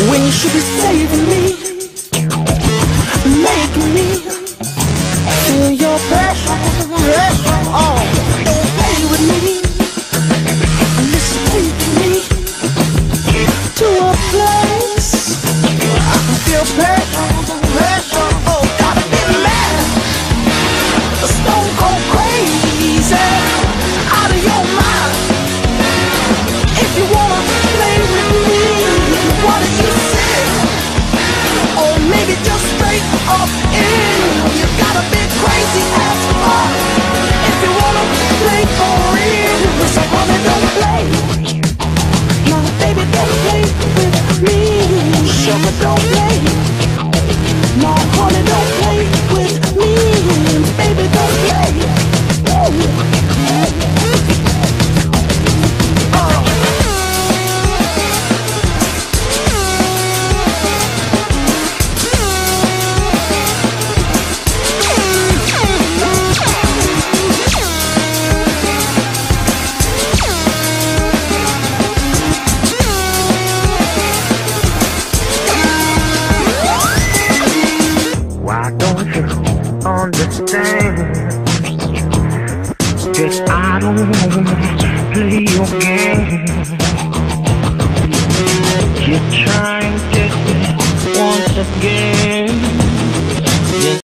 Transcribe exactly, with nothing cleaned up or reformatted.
when you should be saving me, making me feel your pressure, pressure. Oh, don't play with me. Listen, take me to a place I can feel pressure, pressure. Oh, gotta be mad, stone cold crazy, out of your mind. If you wanna play with me, what do you say? Or maybe just straight up in. You gotta be crazy as fuck if you wanna play for real. So honey, don't play. No, baby, don't play with me. Sugar, don't play. No, honey, don't play with me. Baby, don't play. Understand that I don't wanna play your game. You're trying to test me once again.